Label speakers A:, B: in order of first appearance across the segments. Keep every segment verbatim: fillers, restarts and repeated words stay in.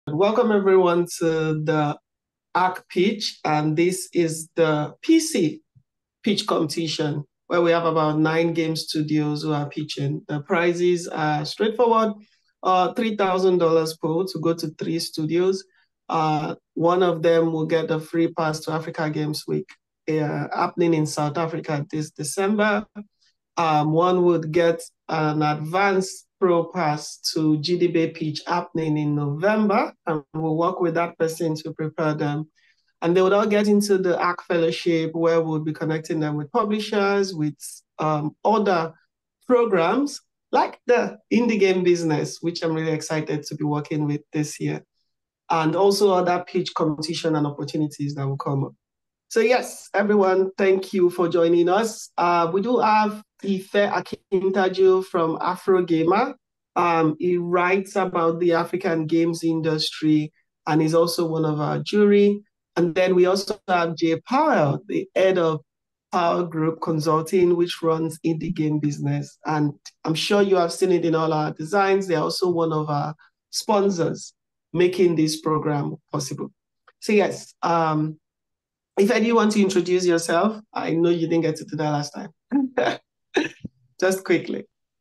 A: Welcome everyone to the ARC pitch, and this is the P C pitch competition where we have about nine game studios who are pitching. The prizes are straightforward, uh, three thousand dollars pool to go to three studios. Uh, one of them will get a free pass to Africa Games Week uh, happening in South Africa this December. Um, one would get an advanced pro pass to G D B pitch happening in November, and we'll work with that person to prepare them. And they would all get into the ARC Fellowship, where we'll be connecting them with publishers, with um, other programs like the indie game business, which I'm really excited to be working with this year, and also other pitch competition and opportunities that will come up. So yes, everyone, thank you for joining us. Uh, we do have Ife Akintaju from Afro Gamer. Um, he writes about the African games industry and is also one of our jury. And then we also have Jay Powell, the head of Powell Group Consulting, which runs indie game business. And I'm sure you have seen it in all our designs. They're also one of our sponsors making this program possible. So yes, um, if any, you want to introduce yourself, I know you didn't get to do that last time. Just quickly.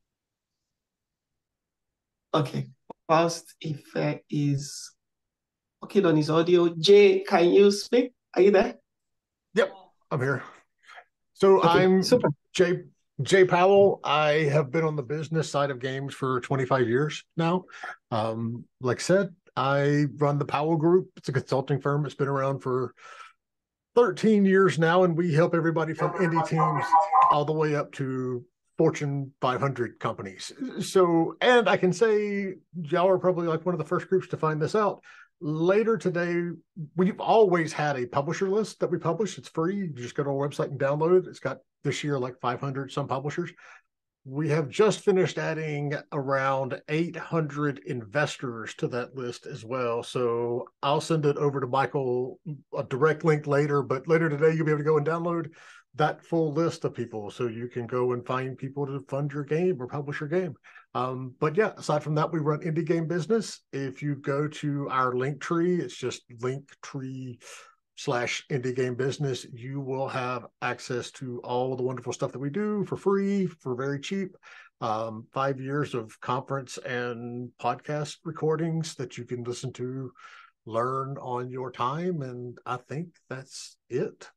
A: Okay, whilst Ife is working on his audio, Jay, can you speak? Are you there?
B: Yep, I'm here. So okay, I'm super. Jay Jay Powell. I have been on the business side of games for twenty-five years now. Um, like I said, I run the Powell Group. It's a consulting firm. It's been around for thirteen years now, and we help everybody from indie teams all the way up to Fortune five hundred companies. So, and I can say y'all are probably like one of the first groups to find this out. Later today, we've always had a publisher list that we publish. It's free. You just go to our website and download it. It's got this year like five hundred some publishers. We have just finished adding around eight hundred investors to that list as well. So I'll send it over to Michael, a direct link later, but later today, you'll be able to go and download that full list of people. So you can go and find people to fund your game or publish your game. Um, but yeah, aside from that, we run indie game business. If you go to our link tree, it's just linktree slash indie game business, you will have access to all the wonderful stuff that we do for free, for very cheap. Um, five years of conference and podcast recordings that you can listen to, learn on your time. And I think that's it.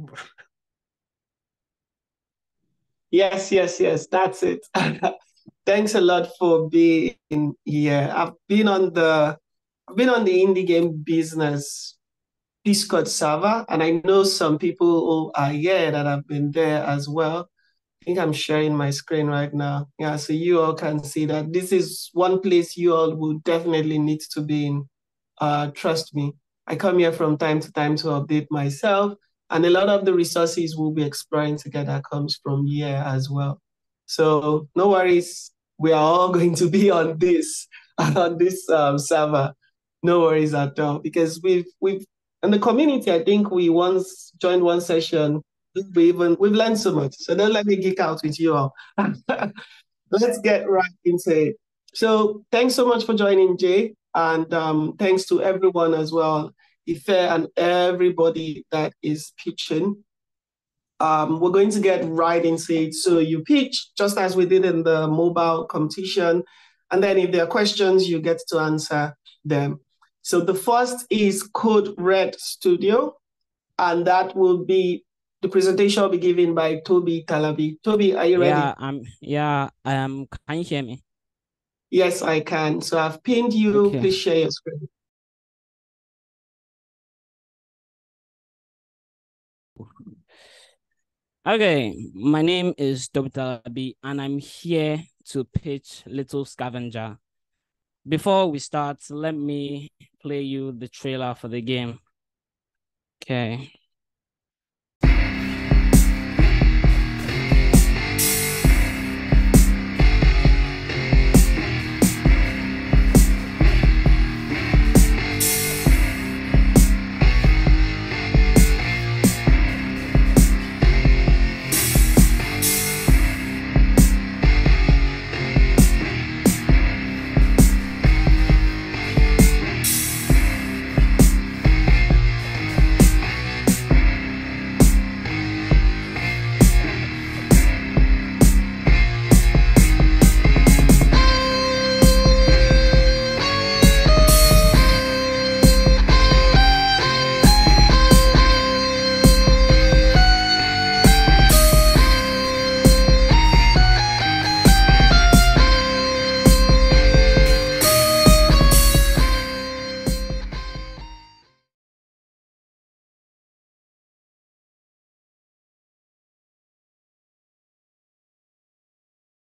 A: Yes, yes, yes, that's it. Thanks a lot for being here. I've been on the I've been on the indie game business Discord server, and I know some people who are here that have been there as well. I think I'm sharing my screen right now. Yeah, so you all can see that this is one place you all will definitely need to be in. Uh, trust me, I come here from time to time to update myself, and a lot of the resources we'll be exploring together comes from here as well. So no worries, we are all going to be on this on this um, server. No worries at all, because we've we've in the community, I think we once joined one session. We even we've learned so much. So don't let me geek out with you all. Let's get right into it. So thanks so much for joining, Jay, and um, thanks to everyone as well, Ife and everybody that is pitching. Um, we're going to get right into it. So you pitch just as we did in the mobile competition, and then if there are questions, you get to answer them. So the first is Code Red Studio, and that will be, the presentation will be given by Toby Talabi. Toby, are you ready?
C: Yeah, um, yeah, um, can you hear me?
A: Yes, I can. So I've pinned you.
C: Okay.
A: Please share your screen.
C: Okay, my name is Toby Talabi, and I'm here to pitch Little Scavenger. Before we start, let me play you the trailer for the game. Okay.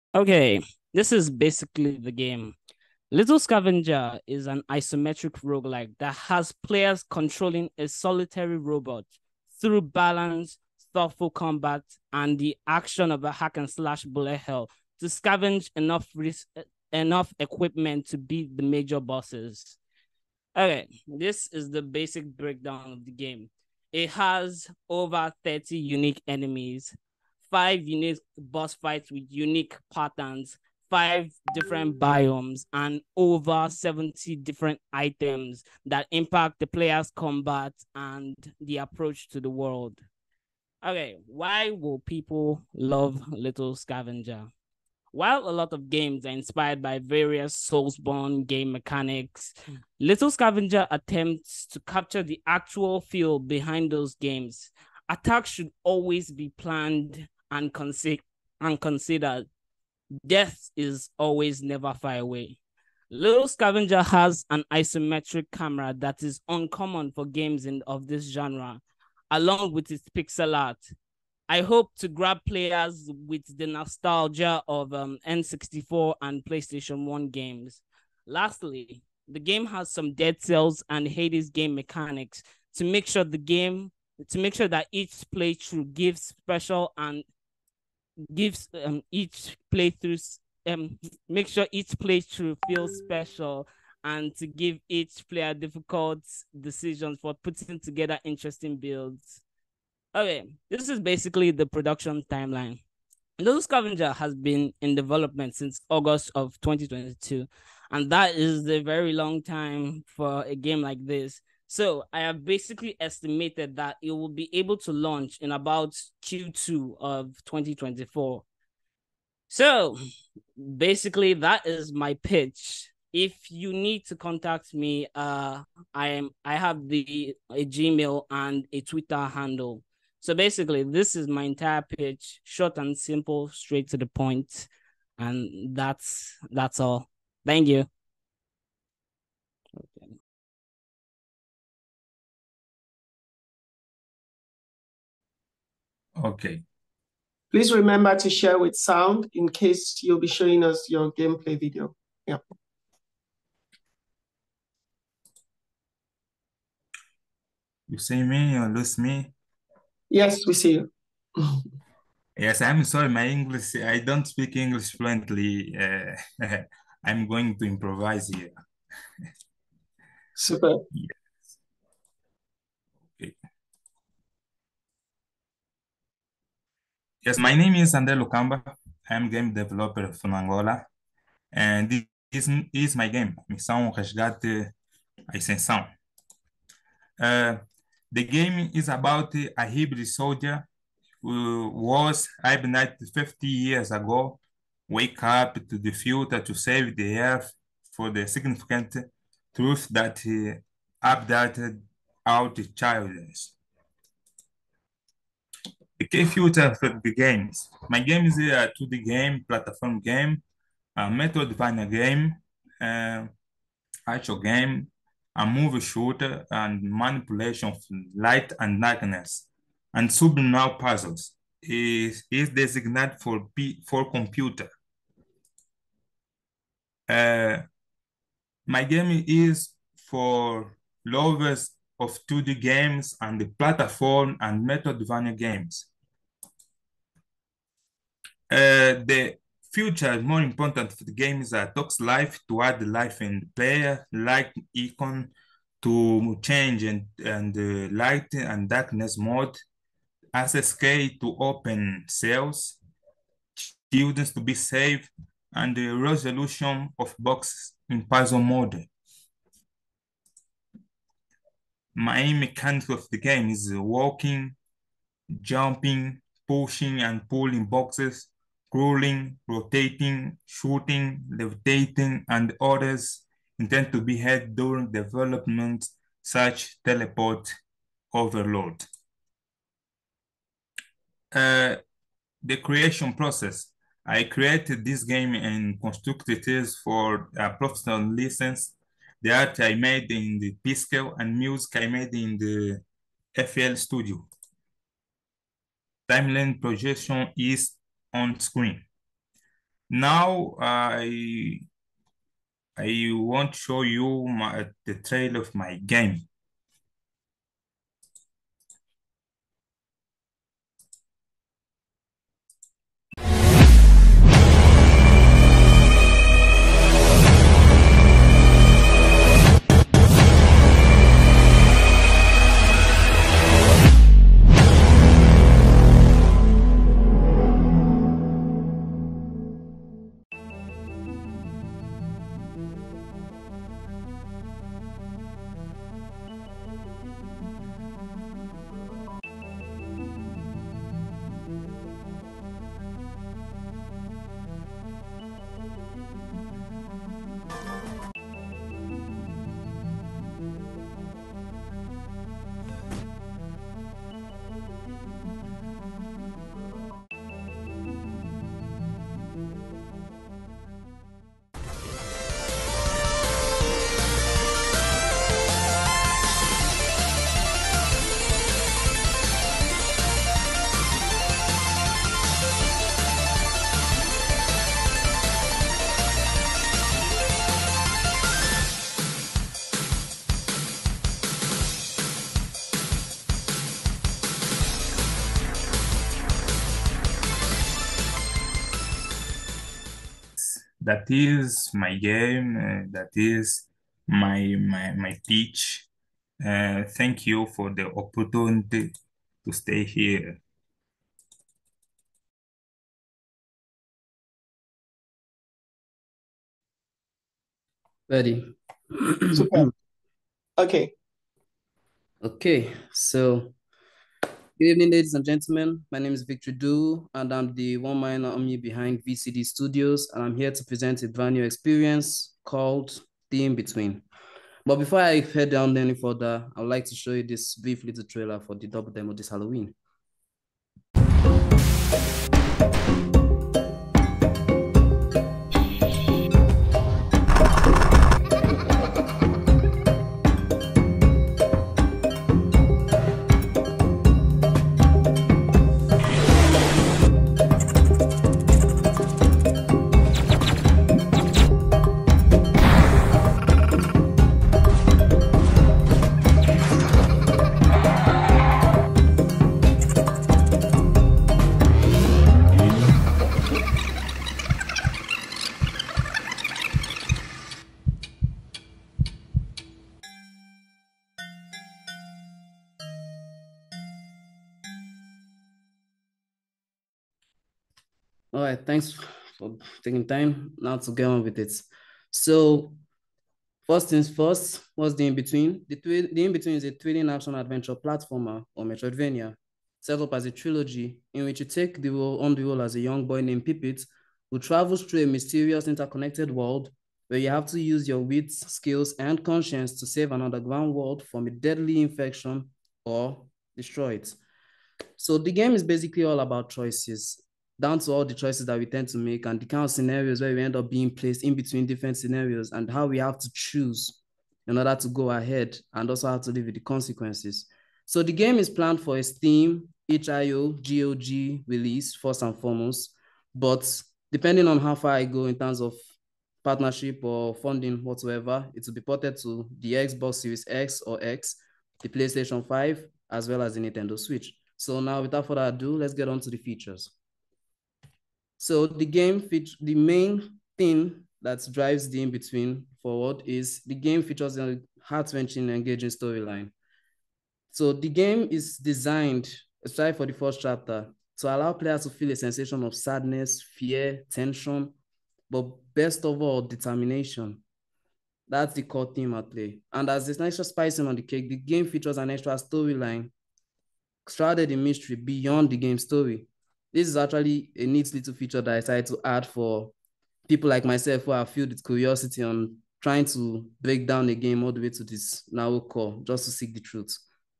C: Okay, this is basically the game. Little Scavenger is an isometric roguelike that has players controlling a solitary robot through balance, thoughtful combat, and the action of a hack and slash bullet hell to scavenge enough enough equipment to beat the major bosses. Okay, this is the basic breakdown of the game. It has over thirty unique enemies, five unique boss fights with unique patterns, five different biomes, and over seventy different items that impact the player's combat and the approach to the world. Okay, why will people love Little Scavenger? While a lot of games are inspired by various Soulsborne game mechanics, Little Scavenger attempts to capture the actual feel behind those games. Attacks should always be planned and, consi- and considered. Death is always never far away. Little Scavenger has an isometric camera that is uncommon for games in, of this genre, along with its pixel art. I hope to grab players with the nostalgia of um, N sixty-four and PlayStation one games. Lastly, the game has some Dead Cells and Hades game mechanics to make sure the game to make sure that each playthrough gives special and gives um, each playthrough um make sure each playthrough feels special and to give each player difficult decisions for putting together interesting builds. Okay, this is basically the production timeline. Little Scavenger has been in development since August of twenty twenty-two, and that is a very long time for a game like this. So I have basically estimated that it will be able to launch in about Q two of twenty twenty-four. So basically that is my pitch. If you need to contact me, uh, I am I have the a Gmail and a Twitter handle. So basically, this is my entire pitch, short and simple, straight to the point, and that's that's all. Thank you. Okay.
D: Okay.
A: Please remember to share with sound in case you'll be showing us your gameplay video. Yeah.
D: You see me or lose me?
A: Yes, we see you.
D: Yes, I'm sorry, my English, I don't speak English fluently. Uh, I'm going to improvise here.
A: Super.
D: Yes. Okay. Yes, my name is André Lucamba. I'm game developer from Angola. And this is my game, Missão Resgate Ascensão. Uh, the game is about a hybrid soldier who was hibernated fifty years ago, wake up to the future to save the earth for the significant truth that he updated out the childless. The key future for the games. My game is a two D game, platform game, a Metroidvania game, uh, action game, a movie shooter, and manipulation of light and darkness, and subliminal puzzles. Is is designated for P for computer. Uh, my game is for lovers of two D games and the platform and Metroidvania games. Uh, the future is more important for the games that talks life to add life in the player, like icon to change and, and uh, light and darkness mode, access key to open cells, students to be safe, and the resolution of boxes in puzzle mode. My mechanic of the game is walking, jumping, pushing and pulling boxes, crawling, rotating, shooting, levitating, and others intend to be had during development, such teleport overload. Uh, the creation process. I created this game and constructed it for a professional license. The art I made in the P-Scale and music I made in the F L Studio. Timeline projection is on screen. Now I I want to show you my, the trailer of my game. That is my game. Uh, that is my my my pitch. Uh, thank you for the opportunity to stay here.
E: Ready.
A: Super. Okay.
E: Okay, so good evening, ladies and gentlemen. My name is Victor Du, and I'm the one man army behind V C D Studios, and I'm here to present a brand new experience called The In-Between. But before I head down any further, I would like to show you this brief little trailer for the double demo this Halloween. All right, thanks for taking time now to get on with it. So first things first, what's the In-Between? The, the In-Between is a three D action adventure platformer or Metroidvania set up as a trilogy in which you take the role on the role as a young boy named Pipit who travels through a mysterious interconnected world where you have to use your wits, skills, and conscience to save an underground world from a deadly infection or destroy it. So the game is basically all about choices, down to all the choices that we tend to make and the kind of scenarios where we end up being placed in between different scenarios and how we have to choose in order to go ahead and also how to live with the consequences. So the game is planned for a Steam H I O G O G release first and foremost, but depending on how far I go in terms of partnership or funding whatsoever, it will be ported to the Xbox Series X or X, the PlayStation five, as well as the Nintendo Switch. So now without further ado, let's get on to the features. So the game feature, the main thing that drives the In-Between forward is the game features a heart-wrenching, engaging storyline. So the game is designed, especially for the first chapter, to allow players to feel a sensation of sadness, fear, tension, but best of all, determination. That's the core theme at play. And as this extra spicing on the cake, the game features an extra storyline shrouded in mystery beyond the game story. This is actually a neat little feature that I decided to add for people like myself who are filled with curiosity on trying to break down the game all the way to this narrow core, just to seek the truth.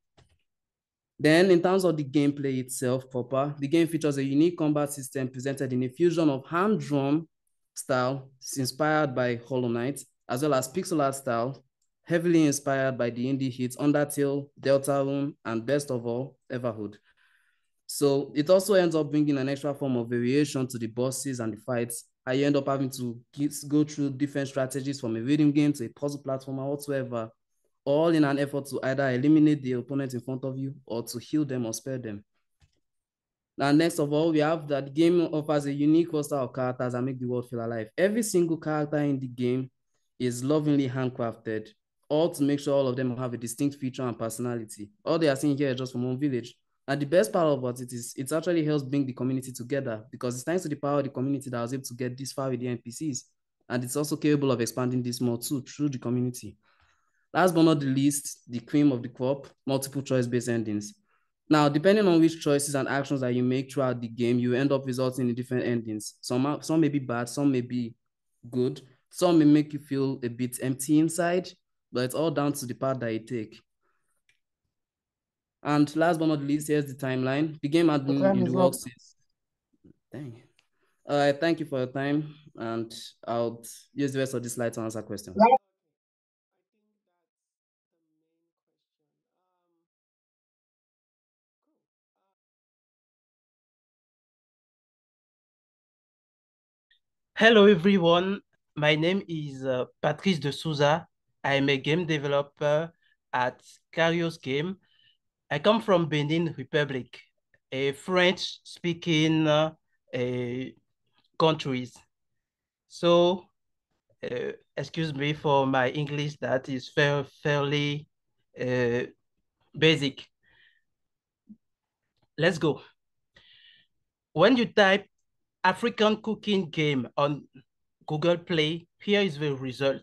E: Then in terms of the gameplay itself proper, the game features a unique combat system presented in a fusion of hand-drawn style, inspired by Hollow Knight, as well as pixel art style, heavily inspired by the indie hits Undertale, Deltarune, and best of all, Everhood. So it also ends up bringing an extra form of variation to the bosses and the fights, and you end up having to get, go through different strategies from a rhythm game to a puzzle platform or whatsoever, all in an effort to either eliminate the opponent in front of you or to heal them or spare them. Now, next of all, we have that the game offers a unique roster of characters that make the world feel alive. Every single character in the game is lovingly handcrafted, all to make sure all of them have a distinct feature and personality. All they are seeing here is just from one village. And the best part about it is it actually helps bring the community together, because it's thanks to the power of the community that I was able to get this far with the N P Cs. And it's also capable of expanding this more too through the community. Last but not the least, the cream of the crop, multiple choice-based endings. Now, depending on which choices and actions that you make throughout the game, you end up resulting in different endings. Some, are, some may be bad, some may be good, some may make you feel a bit empty inside, but it's all down to the path that you take. And last but not least, here's the timeline. The game had been in the works since. Dang. Uh, thank you for your time, and I'll use the rest of this slide to answer questions.
F: Hello, everyone. My name is uh, Patrice de Souza. I'm a game developer at Karios Game. I come from Benin Republic, a French-speaking uh, countries. So, uh, excuse me for my English that is fair, fairly uh, basic. Let's go. When you type African cooking game on Google Play, here is the result.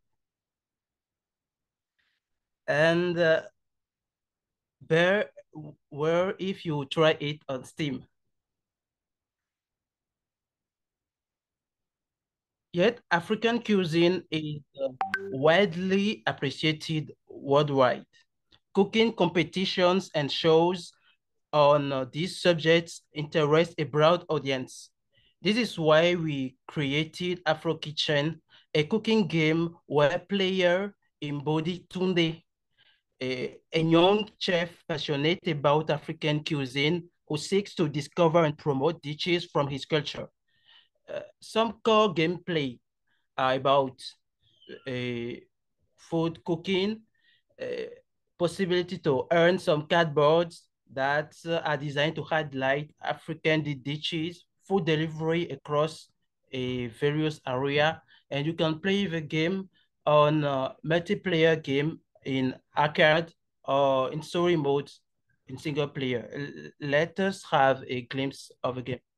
F: And uh, there were if you try it on Steam. Yet African cuisine is uh, widely appreciated worldwide. Cooking competitions and shows on uh, these subjects interest a broad audience. This is why we created Afro Kitchen, a cooking game where players embody Tunde, a, a young chef passionate about African cuisine who seeks to discover and promote dishes from his culture. Uh, some core gameplay are about uh, food cooking, uh, possibility to earn some cardboards that uh, are designed to highlight African dishes, food delivery across a various area, and you can play the game on a multiplayer game in arcade or in story modes in single player. Let us have a glimpse of the game.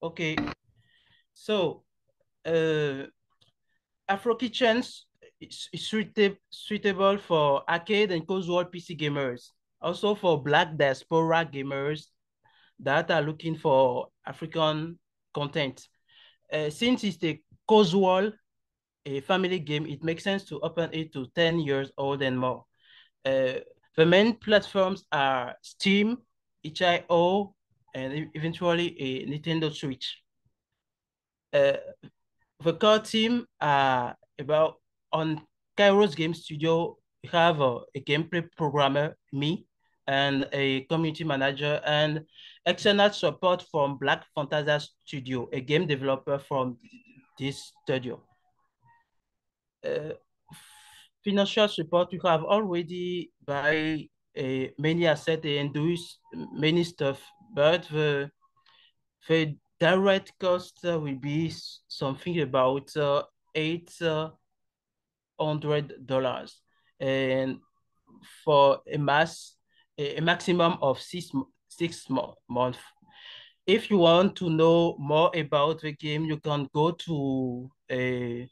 F: Okay, so uh, Afro Kitchens is suitable suitable for arcade and casual P C gamers, also for Black diaspora gamers that are looking for African content. Uh, since it's a casual, a family game, it makes sense to open it to ten years old and more. Uh, the main platforms are Steam, itch dot i o, and eventually a Nintendo Switch. Uh, the core team are about on Kairos Game Studio. We have a, a gameplay programmer, me, and a community manager, and external support from Black Fantasia Studio, a game developer from this studio. Uh, financial support, we have already buy a many assets and do many stuff, but the, the direct cost uh, will be something about uh, eight hundred dollars, and for a mass a, a maximum of six six months. If you want to know more about the game, you can go to a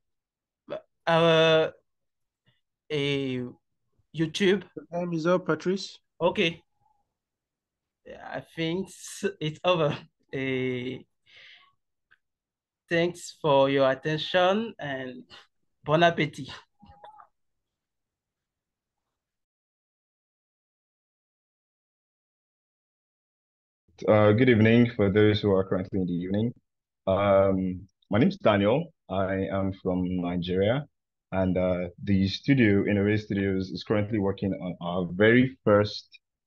F: our a YouTube.
G: The time is up, Patrice.
F: Okay. I think it's over. Uh, thanks for your attention and bon appetit.
H: Uh, good evening for those who are currently in the evening. Um, my name is Daniel. I am from Nigeria, and uh, the studio, Innovate Studios, is currently working on our very first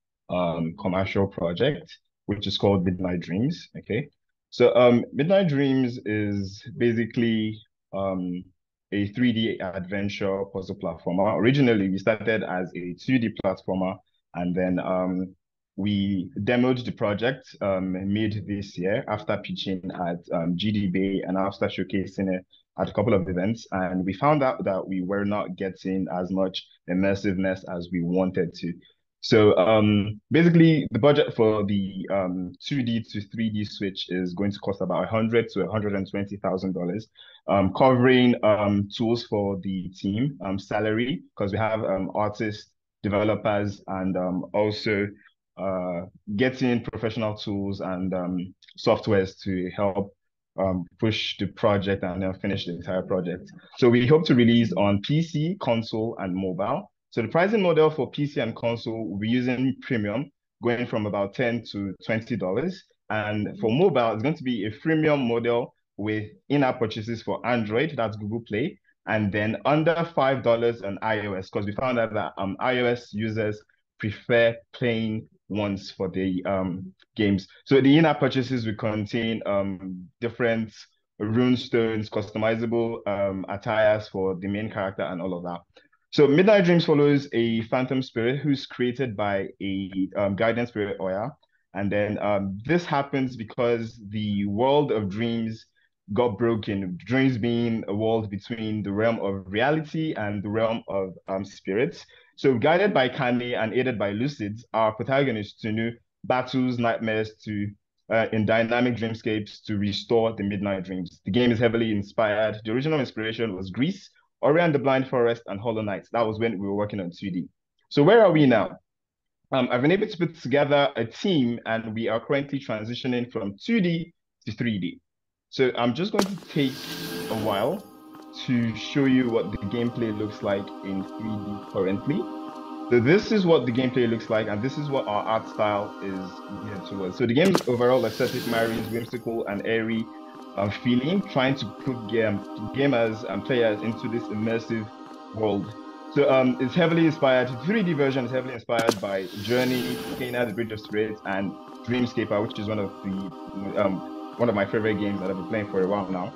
H: um, commercial project, which is called Midnight Dreams. Okay, so um, Midnight Dreams is basically um, a three D adventure puzzle platformer. Originally, we started as a two D platformer, and then um, we demoed the project um, mid this year after pitching at um, G D B A and after showcasing it at a couple of events. And we found out that we were not getting as much immersiveness as we wanted to. So um, basically, the budget for the um, two D to three D switch is going to cost about one hundred to one hundred twenty thousand dollars, um, covering um, tools for the team, um, salary, because we have um, artists, developers, and um, also uh, getting professional tools and um, softwares to help um, push the project and then finish the entire project. So we hope to release on P C, console, and mobile. So the pricing model for P C and console will be using premium, going from about ten to twenty dollars. And for mobile, it's going to be a freemium model with in-app purchases for Android, that's Google Play, and then under five dollars on iOS, because we found out that um, iOS users prefer playing once for the um, games. So the in-app purchases will contain um, different rune stones, customizable um, attires for the main character and all of that. So Midnight Dreams follows a phantom spirit who's created by a um, guardian spirit, Oya. And then um, this happens because the world of dreams got broken, dreams being a world between the realm of reality and the realm of um, spirits. So guided by Kane and aided by Lucids, our protagonist Tunu battles nightmares to uh, in dynamic dreamscapes to restore the Midnight Dreams. The game is heavily inspired. The original inspiration was Greece, Ori and the Blind Forest, and Hollow Knight. That was when we were working on two D. So where are we now? Um, I've been able to put together a team, and we are currently transitioning from two D to three D. So I'm just going to take a while to show you what the gameplay looks like in three D currently. So this is what the gameplay looks like, and this is what our art style is geared towards. So the game's overall aesthetic marries whimsical and airy um, feeling, trying to put game, gamers and players into this immersive world. So um, it's heavily inspired, the three D version is heavily inspired by Journey, Kena, The Bridge of Spirits, and Dreamscaper, which is one of the um, one of my favorite games that I've been playing for a while now.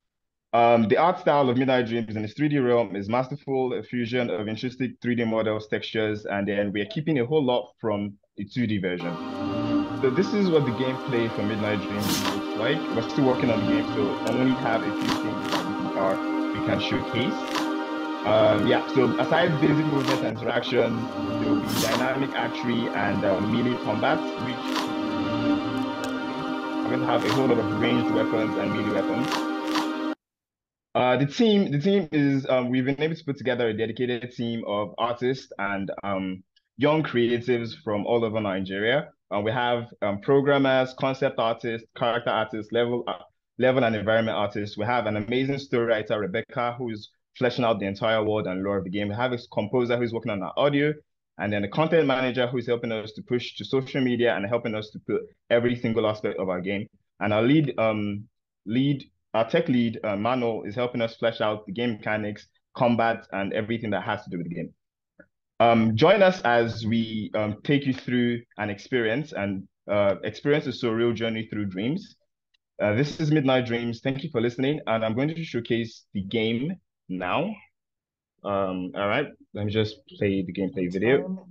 H: Um, the art style of Midnight Dreams in its three D realm is masterful, a fusion of intrinsic three D models, textures, and then we are keeping a whole lot from the two D version. So this is what the gameplay for Midnight Dreams looks like. We're still working on the game, so I only have a few things that we can, we can showcase. Um, yeah, so aside basic movement and interaction, there will be dynamic archery and uh, melee combat, which going to have a whole lot of ranged weapons and melee weapons. Uh, the team, the team is um, we've been able to put together a dedicated team of artists and um, young creatives from all over Nigeria. Uh, we have um, programmers, concept artists, character artists, level uh, level and environment artists. We have an amazing story writer, Rebecca, who is fleshing out the entire world and lore of the game. We have a composer who's working on our audio, and then a content manager who's helping us to push to social media and helping us to put every single aspect of our game. And our lead, um, lead, our tech lead, uh, Manuel, is helping us flesh out the game mechanics, combat, and everything that has to do with the game. Um, join us as we um, take you through an experience and uh, experience a surreal journey through dreams. Uh, this is Midnight Dreams. Thank you for listening, and I'm going to showcase the game now. Um, all right, let me just play the gameplay video.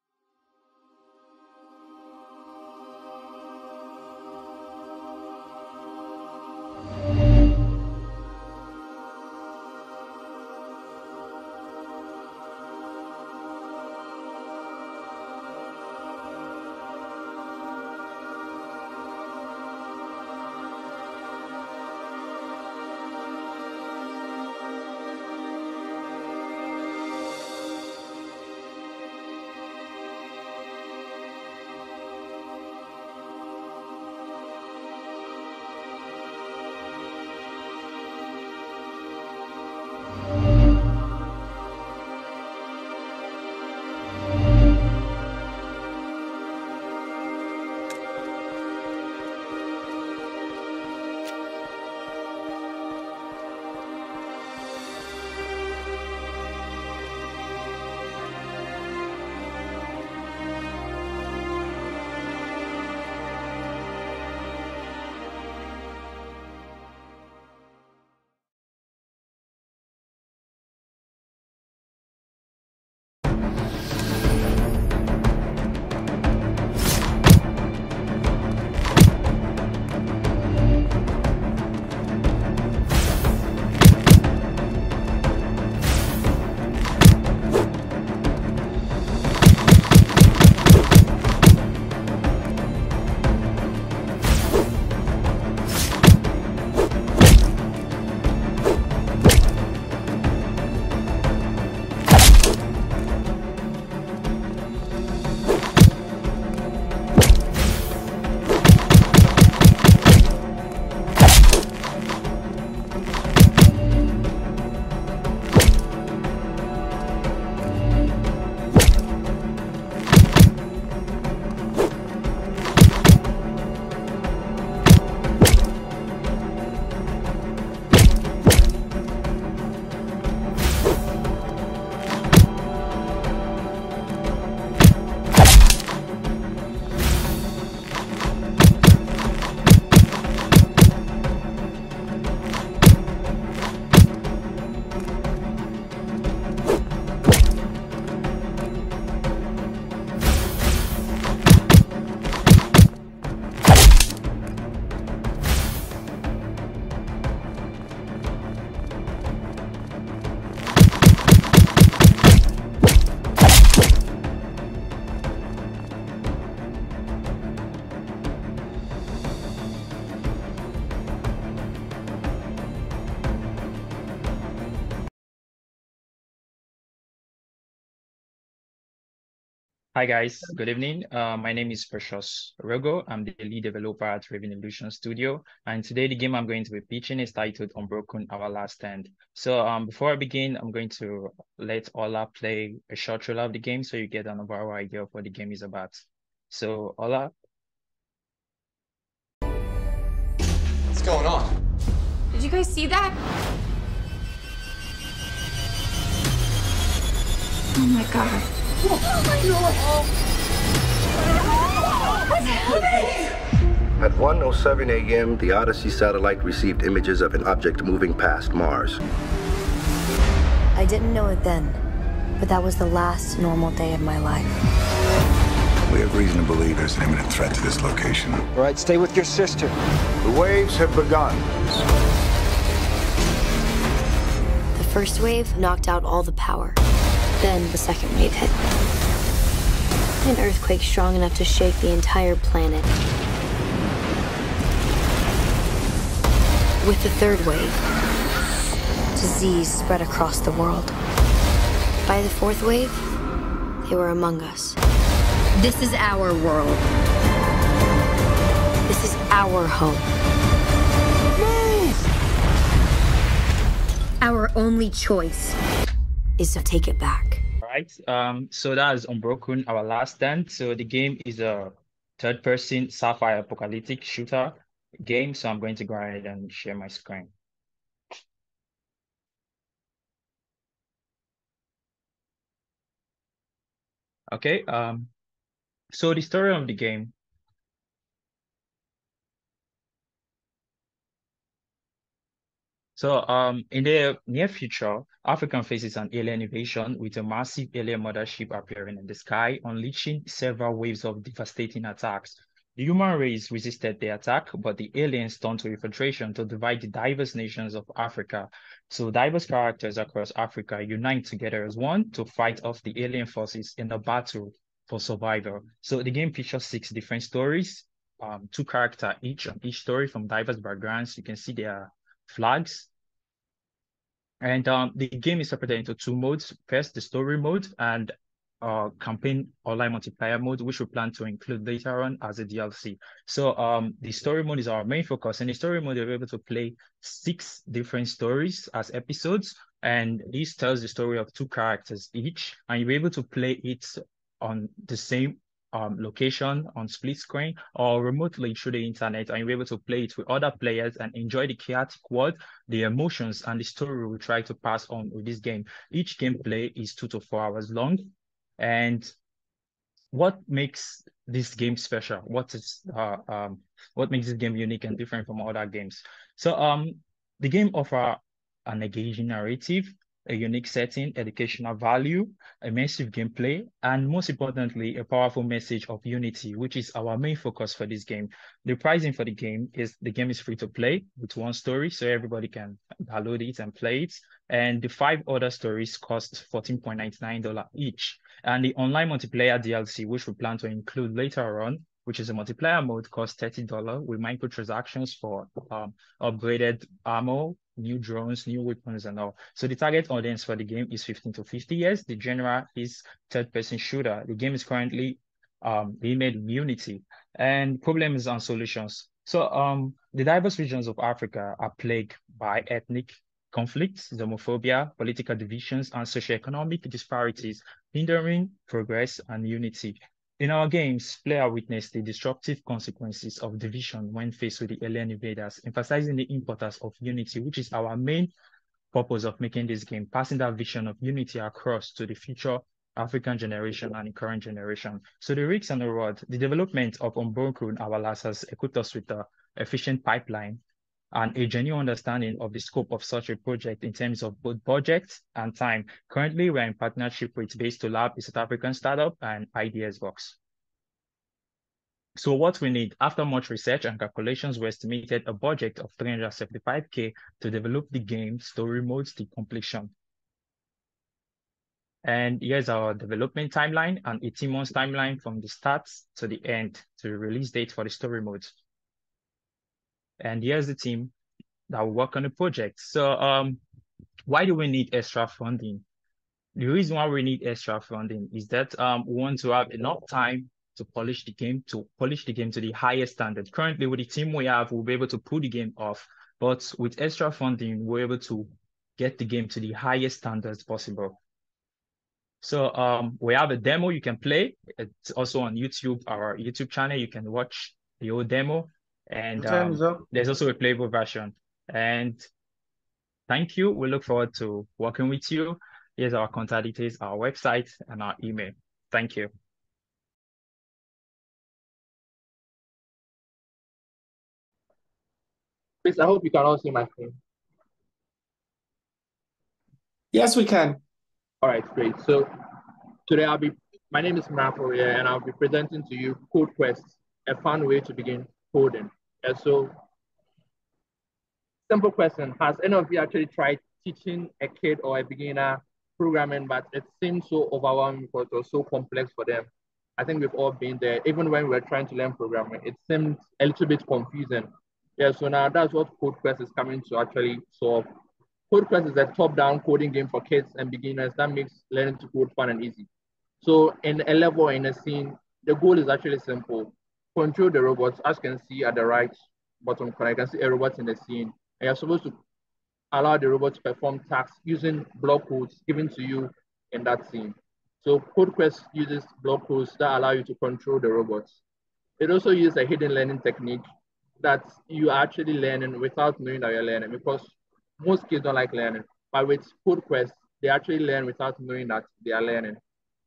G: Hi guys, good evening. Uh, my name is Precious Rogo. I'm the lead developer at Raven Illusion Studio. And today the game I'm going to be pitching is titled Unbroken, Our Last Stand. So um, before I begin, I'm going to let Ola play a short trailer of the game so you get an overall idea of what the game is about. So Ola.
I: What's going on?
J: Did you guys see that? Oh my god. Oh
K: my god! At one oh seven a m, the Odyssey satellite received images of an object moving past Mars.
L: I didn't know it then, but that was the last normal day of my life.
M: We have reason to believe there's an imminent threat to this location.
N: All right, stay with your sister.
M: The waves have begun.
L: The first wave knocked out all the power. Then the second wave hit. An earthquake strong enough to shake the entire planet. With the third wave, disease spread across the world. By the fourth wave, they were among us.
J: This is our world.
L: This is our home.
J: Move! Our only choice
L: is to take it back.
G: All right. Um, so that is Unbroken, our last stand. So the game is a third-person sci-fi apocalyptic shooter game. So I'm going to go ahead and share my screen. Okay. Um, so the story of the game. So um, in the near future, Africa faces an alien invasion with a massive alien mothership appearing in the sky, unleashing several waves of devastating attacks. The human race resisted the attack, but the aliens turned to infiltration to divide the diverse nations of Africa. So diverse characters across Africa unite together as one to fight off the alien forces in a battle for survival. So the game features six different stories, um, two characters each on each story from diverse backgrounds. You can see their flags. And um, the game is separated into two modes. First, the story mode and uh, campaign online multiplayer mode, which we plan to include later on as a D L C. So um, the story mode is our main focus. In the story mode, you're able to play six different stories as episodes. And this tells the story of two characters each. And you're able to play it on the same Um, location on split screen or remotely through the internet, and you're able to play it with other players and enjoy the chaotic world, the emotions, and the story we try to pass on with this game. Each gameplay is two to four hours long. And what makes this game special? What is uh, um, what makes this game unique and different from other games? So um, the game offers an engaging narrative, a unique setting, educational value, immersive gameplay, and most importantly, a powerful message of unity, which is our main focus for this game. The pricing for the game is the game is free to play with one story, so everybody can download it and play it. And the five other stories cost fourteen ninety-nine dollars each. And the online multiplayer D L C, which we plan to include later on, which is a multiplayer mode, costs thirty dollars with microtransactions for um, upgraded ammo, new drones, new weapons, and all. So the target audience for the game is fifteen to fifty years. The genre is third-person shooter. The game is currently um, being made in Unity. And problems and solutions. So um, the diverse regions of Africa are plagued by ethnic conflicts, xenophobia, political divisions, and socioeconomic disparities, hindering progress and unity. In our games, players witness the disruptive consequences of division when faced with the alien invaders, emphasizing the importance of unity, which is our main purpose of making this game, passing that vision of unity across to the future African generation and the current generation. So the risks and the reward, the development of Unbroken, our last, has equipped us with an efficient pipeline and a genuine understanding of the scope of such a project in terms of both budget and time. Currently, we're in partnership with Base two Lab, a South African startup, and I D S Box. So what we need, after much research and calculations, we estimated a budget of three hundred seventy-five K to develop the game story modes to completion. And here's our development timeline, an eighteen months timeline from the start to the end to the release date for the story modes. And here's the team that will work on the project. So um, why do we need extra funding? The reason why we need extra funding is that um, we want to have enough time to polish the game, to polish the game to the highest standard. Currently, with the team we have, we'll be able to pull the game off. But with extra funding, we're able to get the game to the highest standards possible. So um, we have a demo you can play. It's also on YouTube, our YouTube channel. You can watch the whole demo. And um, there's also a playable version. And thank you. We look forward to working with you. Here's our contact details, our website, and our email. Thank you.
N: Please, I hope you can all see my screen.
A: Yes, we can.
N: All right, great. So today I'll be, my name is Mrafo, yeah, and I'll be presenting to you Code Quest, a fun way to begin coding. And so, simple question, has any of you actually tried teaching a kid or a beginner programming, but it seems so overwhelming because it was so complex for them? I think we've all been there. Even when we were trying to learn programming, it seemed a little bit confusing. Yeah, so now that's what CodeQuest is coming to actually solve. CodeQuest is a top-down coding game for kids and beginners that makes learning to code fun and easy. So in a level, in a scene, the goal is actually simple. Control the robots. As you can see at the right bottom corner, you can see a robot in the scene. And you're supposed to allow the robot to perform tasks using block codes given to you in that scene. So CodeQuest uses block codes that allow you to control the robots. It also uses a hidden learning technique that you are actually learning without knowing that you're learning, because most kids don't like learning. But with CodeQuest, they actually learn without knowing that they are learning.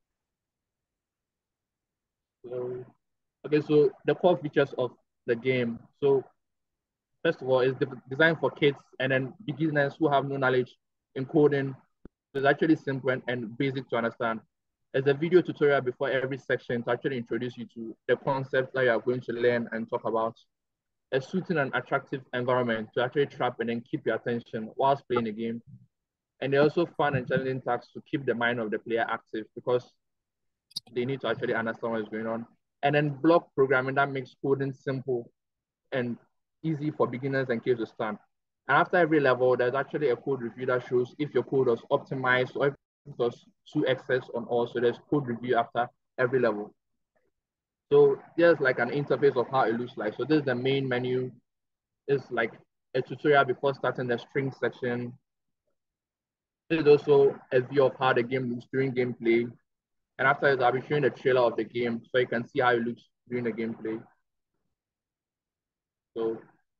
N: So, okay, so the core features of the game. So first of all, it's designed for kids and then beginners who have no knowledge in coding. It's actually simple and, and basic to understand. There's a video tutorial before every section to actually introduce you to the concepts that you are going to learn and talk about. A suiting and attractive environment to actually trap and then keep your attention whilst playing the game. And they're also fun and challenging tasks to keep the mind of the player active, because they need to actually understand what is going on. And then block programming that makes coding simple and easy for beginners and kids to start. And after every level, there's actually a code review that shows if your code was optimized or if it was too excess on all. So there's code review after every level. So there's like an interface of how it looks like. So this is the main menu. It's like a tutorial before starting the string section. This is also a view of how the game looks during gameplay. And after this, I'll be showing the trailer of the game so you can see how it looks during the gameplay. So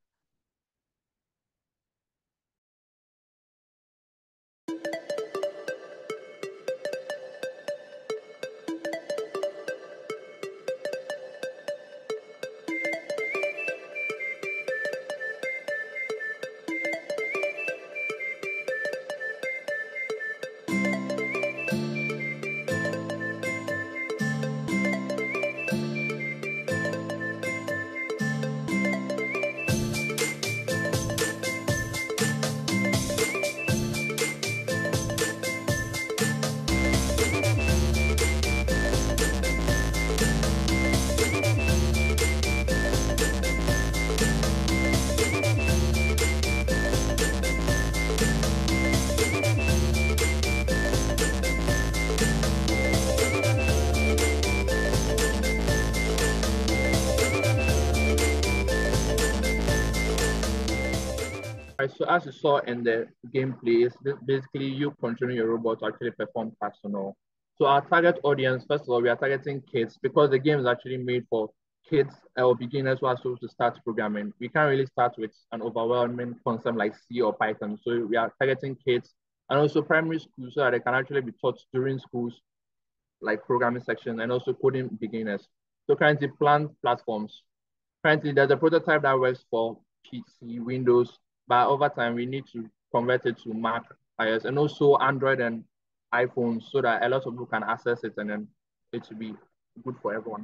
N: So as you saw in the gameplay, basically you controlling your robot to actually perform tasks and all. So our target audience, first of all, we are targeting kids because the game is actually made for kids or beginners who are supposed to start programming. We can't really start with an overwhelming concept like C or Python. So we are targeting kids and also primary schools so that they can actually be taught during schools, like programming section and also coding beginners. So currently planned platforms. Currently there's a prototype that works for P C, Windows, but over time, we need to convert it to Mac, iOS, and also Android and iPhone so that a lot of people can access it and then it will be good for everyone.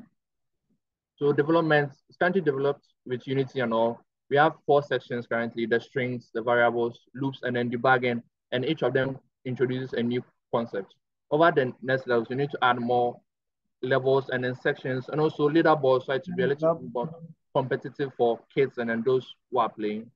N: So development is currently developed with Unity and all. We have four sections currently, the strings, the variables, loops, and then debugging, and each of them introduces a new concept. Over the next levels, we need to add more levels and then sections, and also leaderboards so it to be a little more competitive for kids and then those who are playing.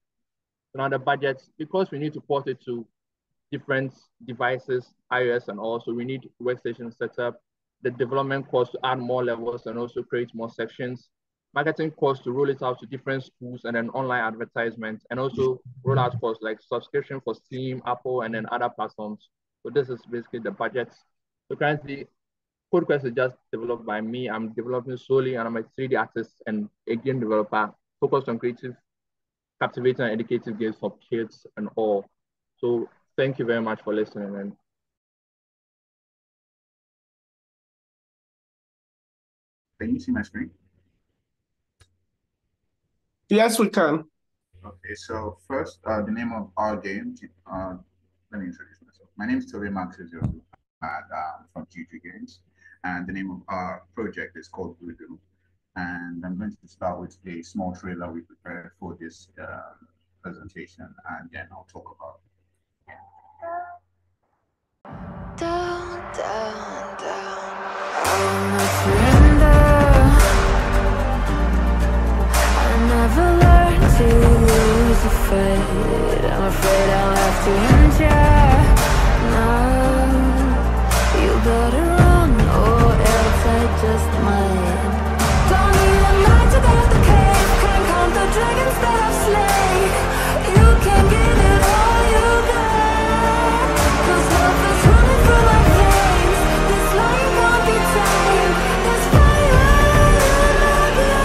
N: Now the budget, because we need to port it to different devices, iOS and all, so we need workstation setup, the development cost to add more levels and also create more sections, marketing cost to roll it out to different schools and then online advertisement, and also rollout costs like subscription for Steam, Apple, and then other platforms. So this is basically the budget. So currently, CodeQuest is just developed by me. I'm developing solely, and I'm a three D artist and a game developer focused on creative, captivating and educative games for kids and all. So thank you very much for listening. And
O: can you see my screen?
A: Yes, we can.
O: Okay, so first, uh, the name of our game, uh, let me introduce myself. My name is Toby Maxizio, and um, from G G Games, and the name of our project is called Voodoo. And I'm going to start with a small trailer we prepared for this uh, presentation, and then I'll talk about it.
P: Down, down, down. I'm a surrender. I never learned to lose the fight. I'm afraid I'll have to end ya now. You better run or else I just might. Don't need a night to get the cave. Can't count the dragons that I've slain. You can give it all you got, 'cause love is running through my veins. This lion can't be tamed. There's fire in my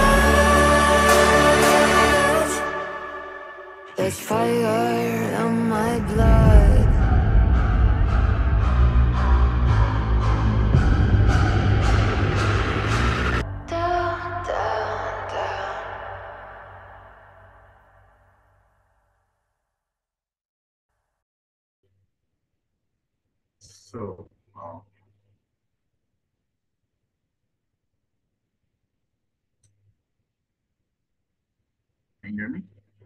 P: blood. There's fire in my blood. Down, down, down.
O: So, uh, can you hear me?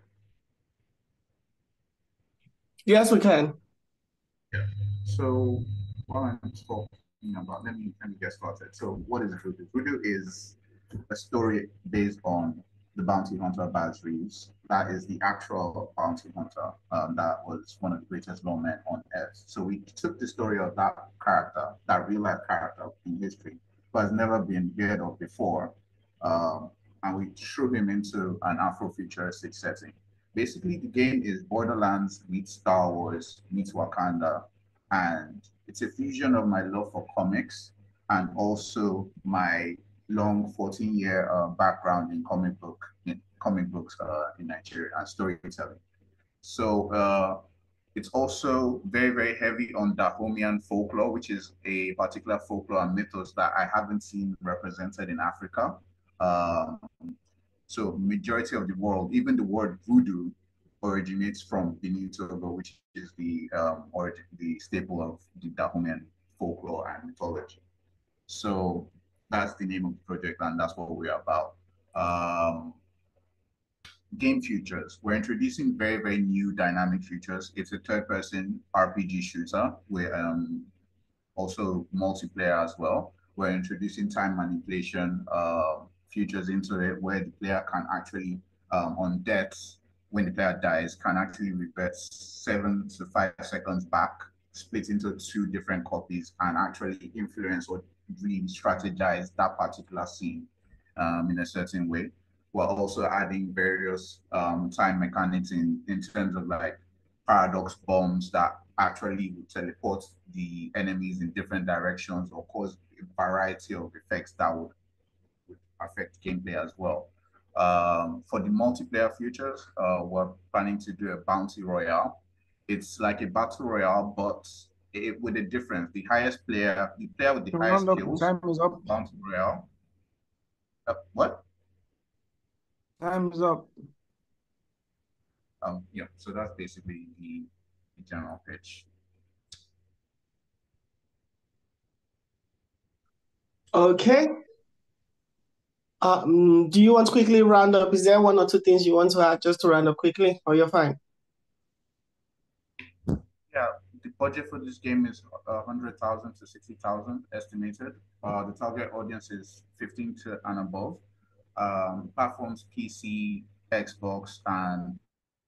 A: Yes, we can.
O: Yeah. So, while I'm talking about, let me let me get started. So, what is Voodoo? Voodoo is a story based on the bounty hunter Baz Reeves. That is the actual bounty hunter um, that was one of the greatest lawmen on earth. So we took the story of that character, that real life character in history, who has never been heard of before, um, and we threw him into an Afrofuturistic setting. Basically, the game is Borderlands meets Star Wars meets Wakanda, and it's a fusion of my love for comics and also my long fourteen year uh, background in comic book in comic books uh, in Nigeria and storytelling. So uh, it's also very, very heavy on Dahomean folklore, which is a particular folklore and mythos that I haven't seen represented in Africa. Um, so majority of the world, even the word voodoo originates from Benin Togo, which is the um, origin, the staple of the Dahomean folklore and mythology. So that's the name of the project, and that's what we're about. Um, game features. We're introducing very, very new dynamic features. It's a third-person R P G shooter with um, also multiplayer as well. We're introducing time manipulation uh, features into it, where the player can actually, um, on deaths, when the player dies, can actually revert seven to five seconds back, split into two different copies, and actually influence or really strategize that particular scene um, in a certain way. We're also adding various um, time mechanics in, in terms of like paradox bombs that actually would teleport the enemies in different directions or cause a variety of effects that would, would affect gameplay as well. Um, for the multiplayer features, uh, we're planning to do a bounty royale. It's like a battle royale, but it, with a difference. The highest player, the player with the
Q: The
O: highest
Q: round up,
O: kills,
Q: time is up.
O: bounty royale. Uh, what?
Q: Time's up.
O: Um, yeah, so that's basically the, the general pitch.
A: Okay. Um, do you want to quickly round up? Is there one or two things you want to add just to round up quickly, or you're fine?
O: Yeah, the budget for this game is one hundred thousand to sixty thousand estimated. Uh, the target audience is fifteen to and above. Um, platforms P C, Xbox, and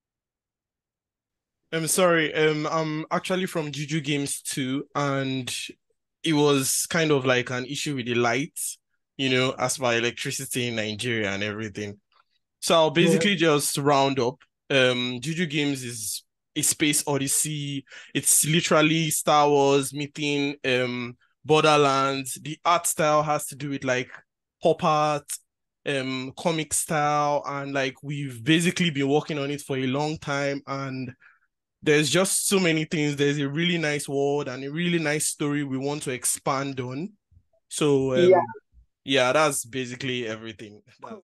R: I'm sorry, um, I'm actually from Juju Games too, and it was kind of like an issue with the lights, you know, as by electricity in Nigeria and everything. So I'll basically yeah. just round up. Um, Juju Games is a space odyssey. It's literally Star Wars meeting um Borderlands. The art style has to do with like pop art, um, comic style, and like we've basically been working on it for a long time, and there's just so many things. There's a really nice world and a really nice story we want to expand on. So um, yeah. yeah, that's basically everything. That...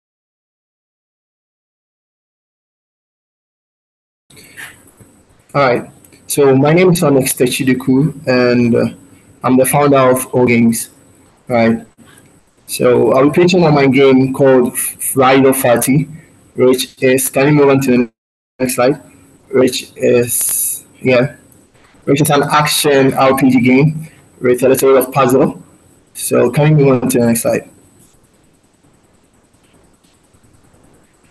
S: All right. So my name is Onyx Techidiku, and uh, I'm the founder of O Games. All right. So I'll be pitching on my game called Rider Fati, which is, can you move on to the next slide? Which is, yeah, which is an action R P G game with a little bit of puzzle. So can you move on to the next slide?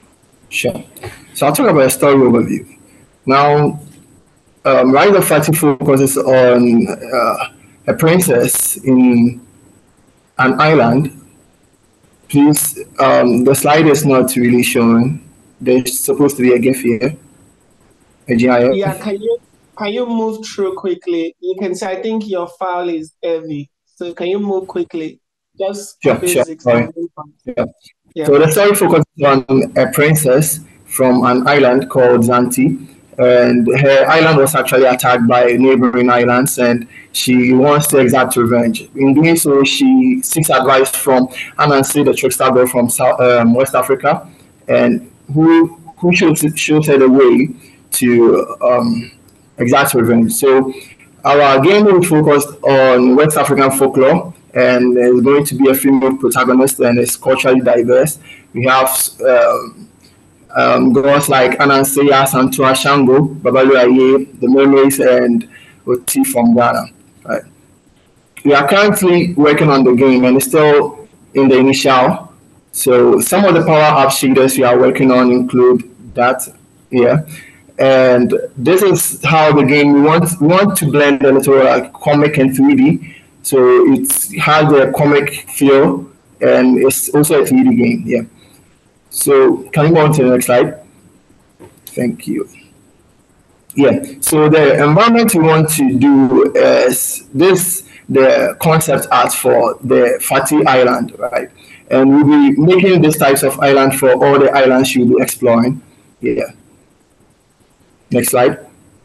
S: Sure. So I'll talk about a story overview. Now, um, Rise of Fati focuses on uh, a princess in an island. Please, um, the slide is not really showing. There's supposed to be a GIF here. A GIF.
A: Yeah, can you can you move through quickly? You can see, I think your file is heavy. So can you move quickly? Just
S: sure,
A: basics.
S: Sure. Yeah.
A: Yeah.
S: So the story focuses on a princess from an island called Zanti, and her island was actually attacked by neighboring islands, and she wants to exact revenge. In doing so, she seeks advice from Anansi, the trickster girl from South, um, West Africa, and who who shows, shows her the way to um, exact revenge. So our game will focus on West African folklore, and there's going to be a female protagonist, and it's culturally diverse. We have um, um, gods like Ananseya, Santua, Shango, Babalu Aye, the Mermaids, and Oti from Ghana. Right. We are currently working on the game, and it's still in the initial. So some of the power-up shaders we are working on include that here. And this is how the game, we want, we want to blend a little like comic and three D. So it has a comic feel, and it's also a three D game. Yeah. So can you go on to the next slide? Thank you. Yeah. So the environment we want to do is this, the concept art for the Fati Island, right? And we'll be making these types of island for all the islands you'll be exploring. Yeah. Next slide.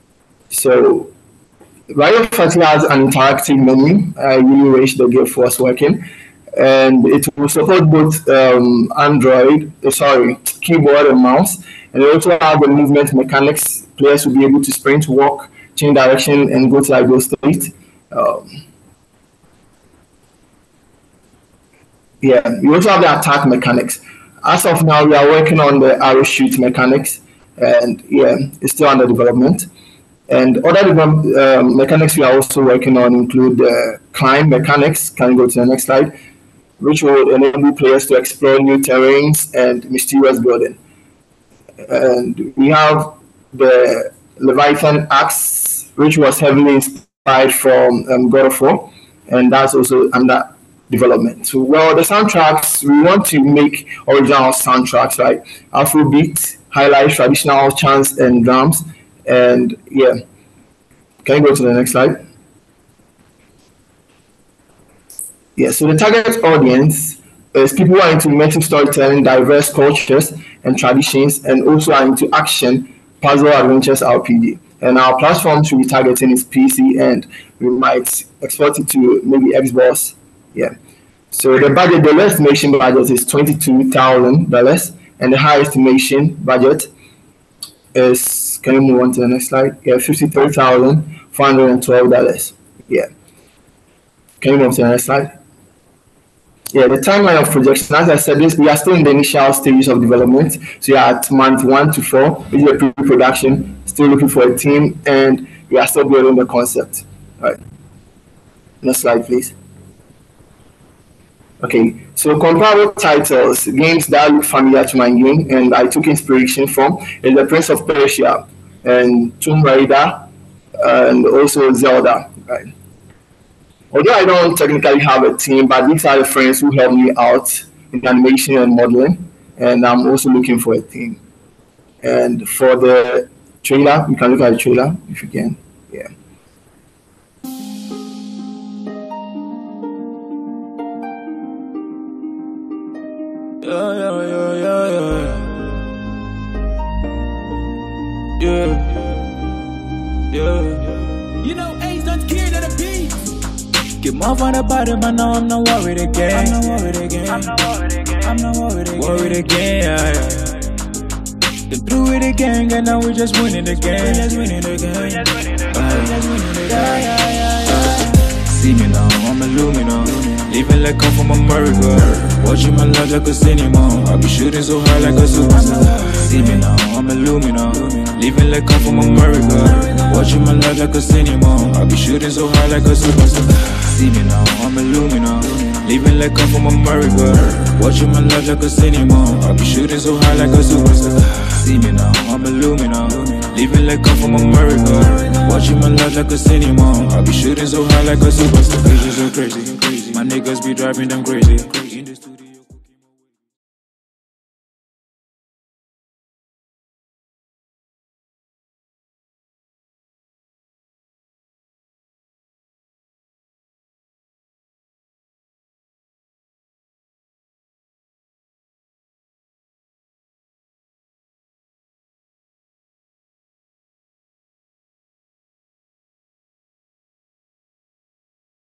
S: So Rise of Fati has an interactive menu. I really wish the GIF was working. And it will support both um, Android, uh, sorry, keyboard and mouse. And it also have the movement mechanics. Players will be able to sprint, walk, change direction, and go to ideal state. Um, yeah, we also have the attack mechanics. As of now, we are working on the arrow shoot mechanics. And yeah, it's still under development. And other um, mechanics we are also working on include the climb mechanics. Can you go to the next slide? Which will enable players to explore new terrains and mysterious building. And we have the Leviathan Axe, which was heavily inspired from um, God of War, and that's also under development. So, well, the soundtracks, we want to make original soundtracks, right? Afrobeat, highlight traditional chants and drums, and yeah. Can you go to the next slide? Yeah, so the target audience is people who are into immersive storytelling, diverse cultures and traditions, and also are into action, puzzle, adventures, R P G. And our platforms we'll be targeting is P C, and we might export it to maybe Xbox. Yeah. So the budget, the low estimation budget is twenty-two thousand dollars, and the high estimation budget is, can you move on to the next slide? Yeah, fifty-three thousand four hundred twelve dollars. Yeah. Can you move to the next slide? Yeah, the timeline of projection, as I said, this, we are still in the initial stages of development. So we are at month one to four, which is a pre-production, still looking for a team, and we are still building the concept. All right. Next slide, please. Okay, so comparable titles, games that look familiar to my game, and I took inspiration from, is The Prince of Persia, and Tomb Raider, and also Zelda, right? Although I don't technically have a team, but these are the friends who help me out in animation and modeling, and I'm also looking for a team. And for the trailer, you can look at the trailer if you can. Yeah.
T: Yeah, yeah, yeah, yeah, yeah. Yeah. You know, A's not scared of the beat. Get more on the bottom, but now I'm not worried again. I'm not worried again. I'm not worried again. I'm not worried again. Worried again, yeah, yeah. Then through it again, and now we're just winning again. We're just winning again. We're just winning again. We're just winning again. Yeah, yeah, yeah, yeah. See me now, I'm a luminous. living like I'm from America. Watching my life like a cinema. I be shooting so high like a superstar. See me now, I'm a Lumina. Living like I'm from America. Watching my life like a cinema. I be shooting so high like a superstar. See me now, I'm a Lumina. Living like I'm from America. Watching my life like a cinema. I be shooting so high like a superstar. See me now, I'm a Lumina. Living like I'm from America. Watching my life like a cinema. I be shooting so high like a superstar. Bitches so crazy. My niggas be driving them crazy.